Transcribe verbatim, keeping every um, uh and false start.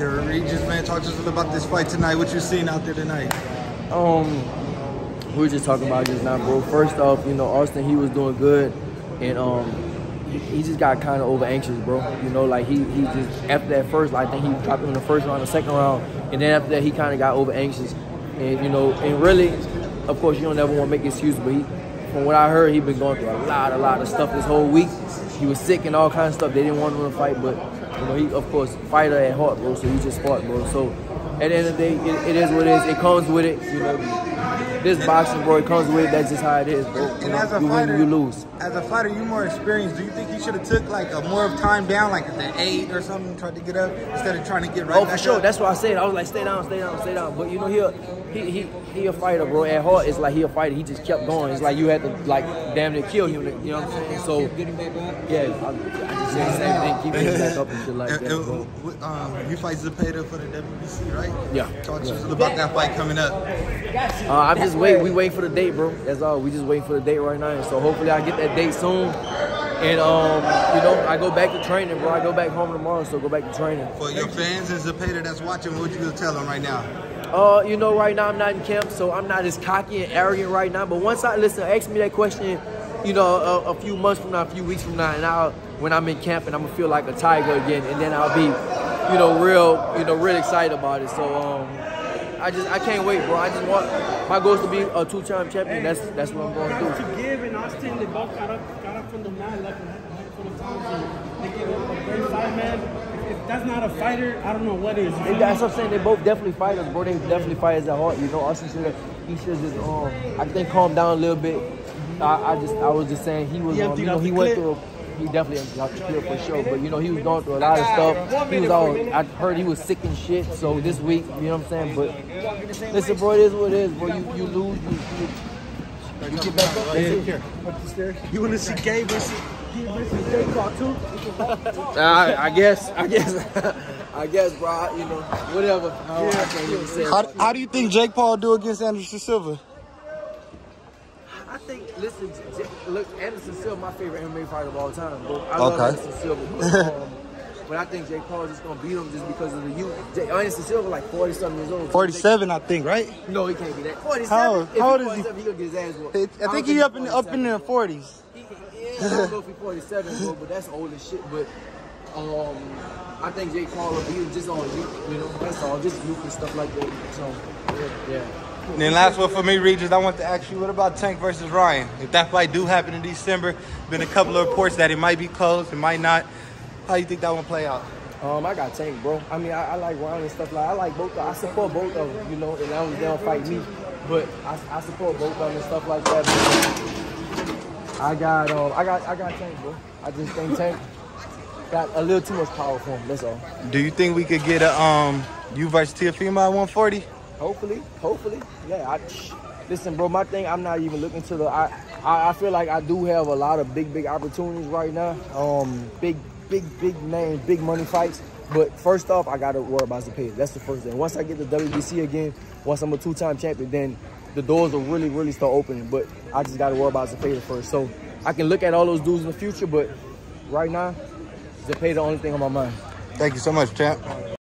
here. Regis, man, talk to us about this fight tonight. What you seen out there tonight? Um, we were just talking about just now, bro. First off, you know, Austin, he was doing good, and um, he, he just got kind of over anxious, bro. You know, like he he just after that first, I think he dropped him in the first round, the second round, and then after that, he kind of got over anxious, and you know, and really, of course, you don't ever want to make excuses, but he, from what I heard, he been going through a lot, a lot of stuff this whole week. He was sick and all kinds of stuff. They didn't want him to fight, but you know, he of course fighter at heart, bro. So he just fought, bro. So at the end of the day, it, it is what it is. It comes with it, you know. This boxing, bro, it comes with it. That's just how it is, bro. And, you know, and as a you fighter, win, you lose. As a fighter, you more experienced. Do you think he should have took like a more of time down, like at the eight or something, tried to get up instead of trying to get right? Oh, back for sure. up? That's what I said. I was like, stay down, stay down, stay down. But you know, he a, he he he a fighter, bro. At heart, it's like he a fighter. He just kept going. It's like you had to like damn near kill him. You know what I'm saying? So yeah, I, I just said the same thing. Keep him back up and shit like that. Bro. Um, you fight Zepeda for the W B C, right? Yeah. Talk to us about that fight coming up. Uh, I'm just waiting. We waiting for the date, bro. That's all. We just waiting for the date right now. And so hopefully I get that date soon. And um, you know, I go back to training, bro. I go back home tomorrow, so go back to training. For your fans and Zepeda that's watching, what you gonna tell them right now? Uh, you know, right now I'm not in camp, so I'm not as cocky and arrogant right now. But once I listen, ask me that question, you know, a, a few months from now, a few weeks from now, and I'll, when I'm in camp, and I'm gonna feel like a tiger again, and then I'll be, you know, real, you know, real excited about it. So um, I just, I can't wait, bro. I just want my goal is to be a two-time champion. That's that's what I'm going to do. To give and Austin, they both got up, got up from the mat like a handful of times, and they give a, a great fight, man. If that's not a fighter, I don't know what is. And that's what I'm saying. They both definitely fighters, bro. They definitely fighters at heart. You know, Austin should have, he should just, um, I think calm down a little bit. I, I just, I was just saying he was, um, you know, he went through. He definitely emptied out the clip for sure, but you know, he was going through a lot of stuff. He was all, I heard he was sick and shit, so this week, you know what I'm saying? But listen, bro, it is what it is, bro. You, you lose, you, you, you get back up. That's it. You want to see Gabe versus Jake Paul too? uh, I guess, I guess, I guess, bro, you know, whatever. I, I can't even say how, how do you think Jake Paul do against Anderson Silva? I think, listen, look, Anderson Silva, my favorite M M A fighter of all time, bro. I love okay. Anderson Silva, but, um, but I think Jake Paul is just gonna beat him just because of the youth. Jay, Anderson Silva, like forty-something years old. forty-seven, I think, right? No, he can't be that. forty-seven. How, if how old he is he? He gonna get his ass whooped. I, I think he's up in up in the forties. He, yeah, I don't know if he's forty-seven, bro, but that's old as shit. But um, I think Jake Paul will beat him just on youth, you know. That's all, just youth and stuff like that. So yeah. yeah. And then last one for me, Regis, I want to ask you, what about Tank versus Ryan? If that fight do happen in December, been a couple of reports that it might be closed, it might not. How you think that one play out? Um, I got Tank, bro. I mean, I, I like Ryan and stuff like. I like both. I support both of them, you know. And I was they don't fight me, but I, I support both of them and stuff like that. But I got, um, I got, I got Tank, bro. I just think Tank got a little too much power for him. That's all. Do you think we could get a um you versus Teofimo at one forty? Hopefully, hopefully, yeah. I, listen, bro, my thing, I'm not even looking to the. I, I, I feel like I do have a lot of big, big opportunities right now. Um, big, big, big name, big money fights. But first off, I gotta worry about Zepeda. That's the first thing. Once I get the W B C again, once I'm a two-time champion, then the doors will really, really start opening. But I just gotta worry about Zepeda first. So I can look at all those dudes in the future, but right now, Zepeda the only thing on my mind. Thank you so much, champ.